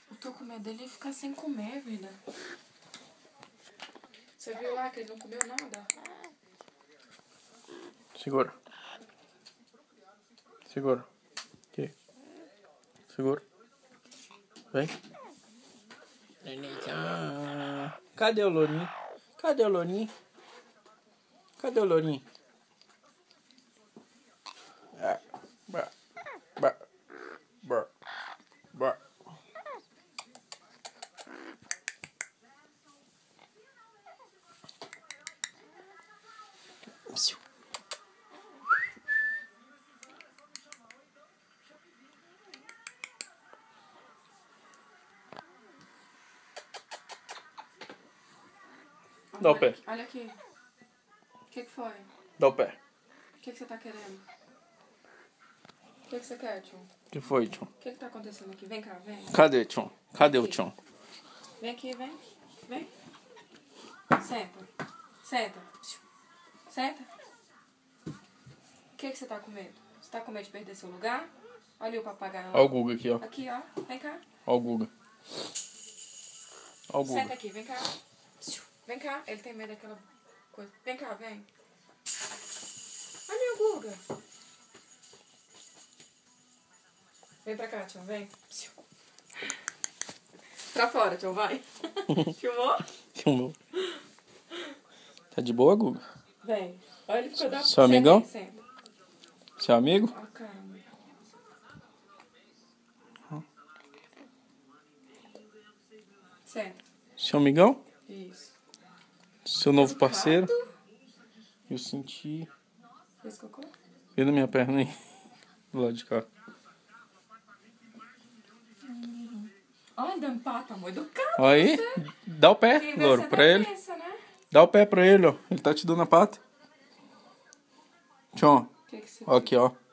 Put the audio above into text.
Eu tô com medo dele ficar sem comer, vida. Você viu lá que ele não comeu nada? Segura. Segura. Aqui. Segura. Vem. Cadê o Lourinho? Cadê o Lourinho? Cadê o Lourinho? Bah, bah, bah, bah. Dá o pé. Olha aqui. O que foi? Dá o pé. O que você tá querendo? O que você quer, Tchon? O que foi, Tchon? O que tá acontecendo aqui? Vem cá, vem. Cadê, Tchon? Cadê o Tchon? Vem aqui, vem. Vem. Senta. Senta. Senta. O que você tá com medo? Você tá com medo de perder seu lugar? Olha o papagaio lá. Olha o Guga aqui, ó. Aqui, ó. Vem cá. Olha o Guga. Olha o Senta Guga. aqui, vem cá. Vem cá. Ele tem medo daquela coisa. Vem cá, vem. Olha o Guga. Vem pra cá, Tchon, vem. Pra fora, Tchon, vai. Filmou? Filmou. Tá de boa, Guga? Vem. Olha, ele ficou da... Seu amigão? Senta. Seu amigo? Ó, caramba. Senta. Seu amigão? Isso. Seu novo parceiro? Gato? Eu senti. Fez cocô? Vê na minha perna aí. Do lado de cá. Olha, dando pato, amor educado. Olha aí. Você. Dá o pé, Quem vê Louro, você pra até ele. pensa, né? Dá o pé pra ele, ó. Ele tá te dando a pata. Tchon. Que você... Ó aqui, ó.